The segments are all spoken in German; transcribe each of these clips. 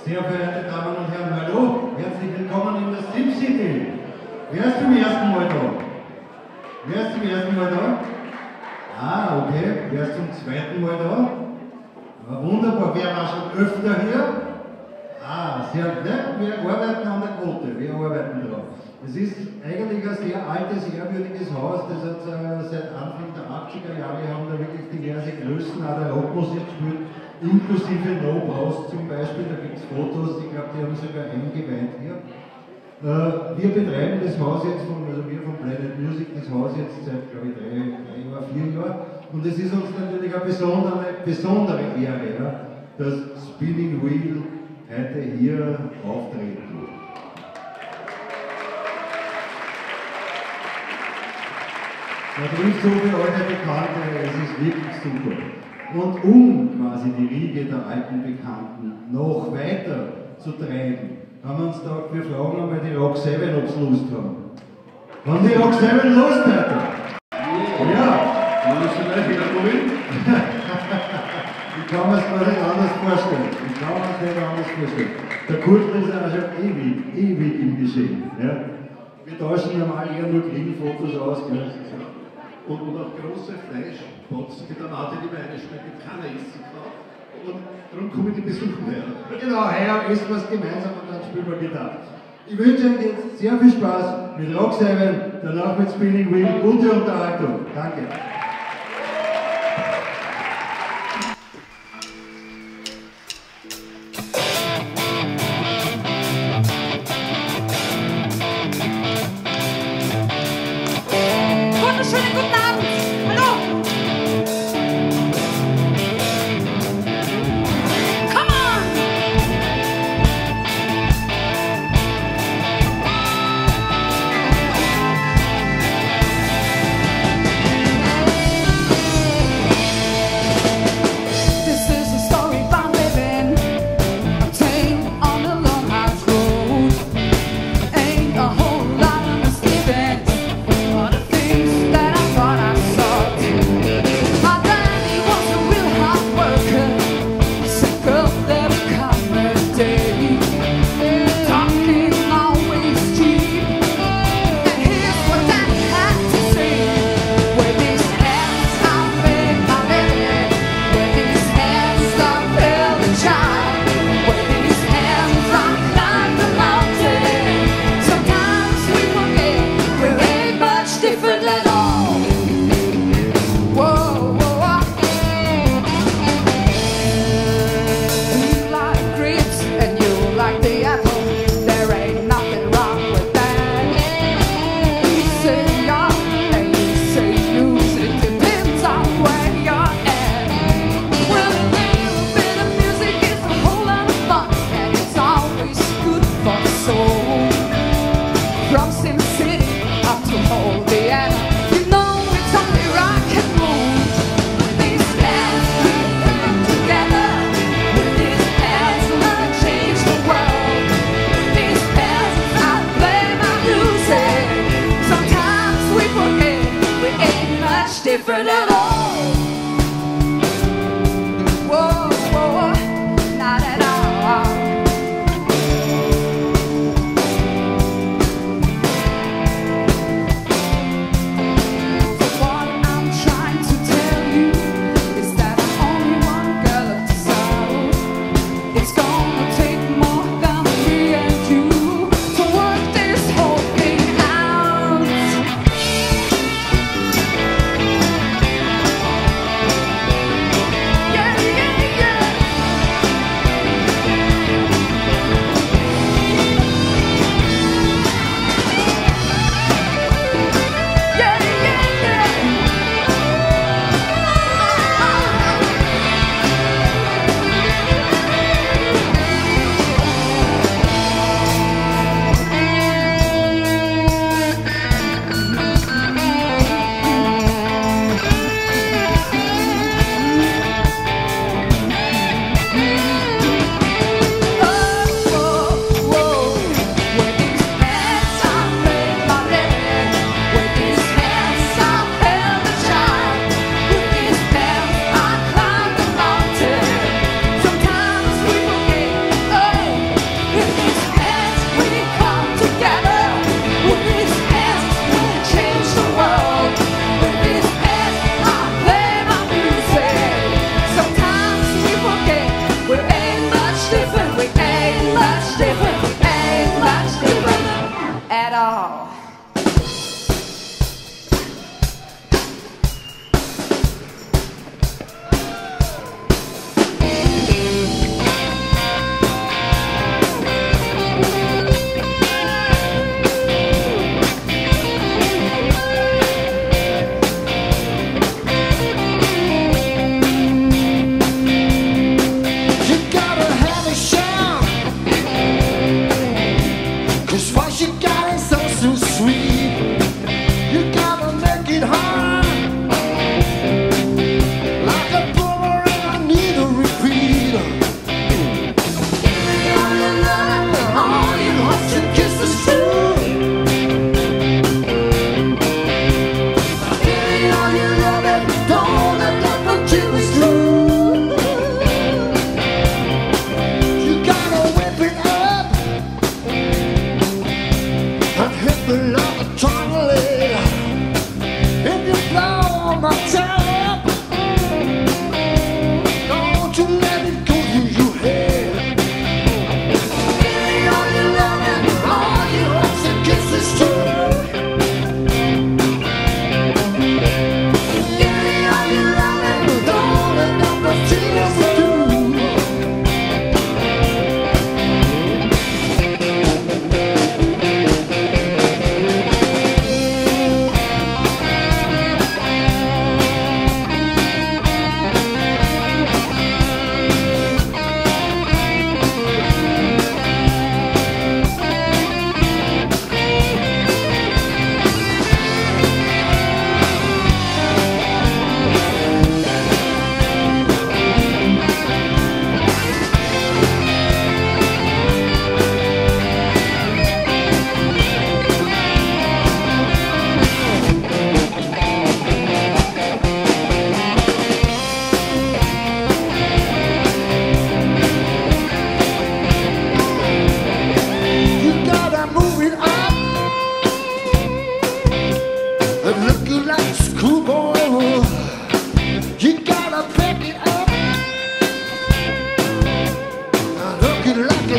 Sehr verehrte Damen und Herren, hallo, herzlich willkommen in der Simm City. Wer ist zum ersten Mal da? Wer ist zum ersten Mal da? Ah, okay. Wer ist zum zweiten Mal da? Ja, wunderbar. Wer war schon öfter hier? Ah, sehr gut. Wir arbeiten an der Quote, wir arbeiten drauf. Es ist eigentlich ein sehr altes, ehrwürdiges Haus, das hat seit Anfang der 80er Jahre haben da wirklich diverse Größen auch der Rockmusik gespielt, inklusive No Boss zum Beispiel, da gibt es Fotos, ich glaube, die haben sogar eingeweiht hier. Wir betreiben das Haus jetzt, also wir von Planet Music, das Haus jetzt seit, glaube ich, 3 Jahren, 4 Jahren. Und es ist uns natürlich eine besondere Ehre, ja, dass Spinning Wheel heute hier auftreten. Man trifft so viele alte Bekannte, es ist wirklich super. Und um quasi die Riege der alten Bekannten noch weiter zu treiben, haben wir uns gedacht, wir fragen einmal die RoXeven, ob sie Lust haben. Haben die RoXeven Lust heute? Ja. Ich kann mir es gar nicht anders vorstellen. Der Kurt ist ja schon ewig im Geschehen. Ja. Wir tauschen ja mal eher nur Grillfotos aus. Ja. Und auch große Fleischpotzen, die der Martin immer einschmeckt, mit keiner essen kann. Und darum kommen die besuchen her. Genau, heuer essen wir es gemeinsam und dann spielen wir Gitarre. Ich wünsche Ihnen jetzt sehr viel Spaß mit RoXeven, danach mit Spinning Wheel, gute Unterhaltung. Danke. Schönen guten Abend. Hallo. Come on.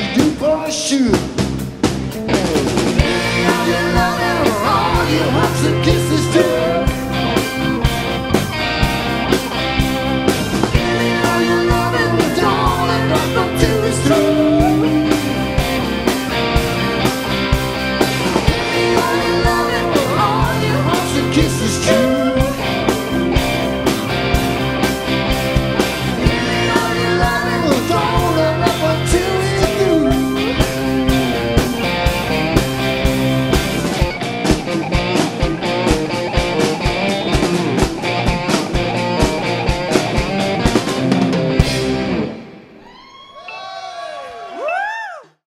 du Bonjour.